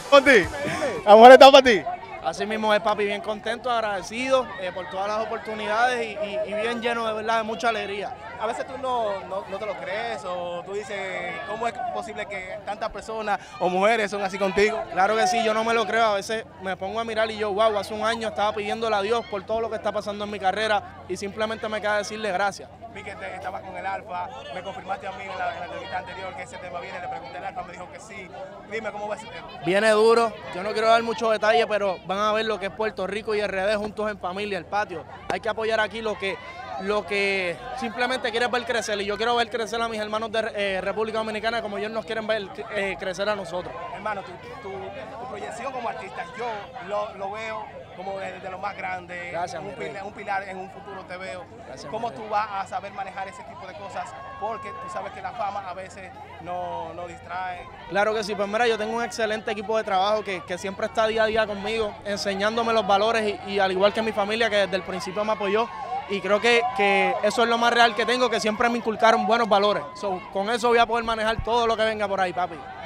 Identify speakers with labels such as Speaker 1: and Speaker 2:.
Speaker 1: ¿Para ti? ¿La mujer está para ti?
Speaker 2: Así mismo es, papi, bien contento, agradecido por todas las oportunidades y bien lleno de verdad de mucha alegría.
Speaker 1: A veces tú no te lo crees o tú dices, ¿cómo es posible que tantas personas o mujeres son así contigo?
Speaker 2: Claro que sí, yo no me lo creo, a veces me pongo a mirar y yo, wow, hace un año estaba pidiéndole a Dios por todo lo que está pasando en mi carrera y simplemente me queda decirle gracias.
Speaker 1: Vi que estabas con el Alfa, me confirmaste a mí en la entrevista anterior que ese tema viene, le pregunté al Alfa, me dijo que sí. Dime, ¿cómo va ese tema?
Speaker 2: Viene duro, yo no quiero dar muchos detalles, pero van a ver lo que es Puerto Rico y RD juntos en familia, el patio. Hay que apoyar aquí lo que simplemente quieres ver crecer, y yo quiero ver crecer a mis hermanos de República Dominicana como ellos nos quieren ver crecer a nosotros.
Speaker 1: Hermano, tu proyección como artista, yo lo veo como de lo más grande.
Speaker 2: Gracias,
Speaker 1: un pilar en un futuro te veo.
Speaker 2: Gracias,
Speaker 1: ¿Cómo tú vas a saber manejar ese tipo de cosas? Porque tú sabes que la fama a veces no distrae.
Speaker 2: Claro que sí, pues mira, yo tengo un excelente equipo de trabajo que siempre está día a día conmigo, enseñándome los valores y al igual que mi familia, que desde el principio me apoyó. Y creo que eso es lo más real que tengo, que siempre me inculcaron buenos valores. Con eso voy a poder manejar todo lo que venga por ahí, papi.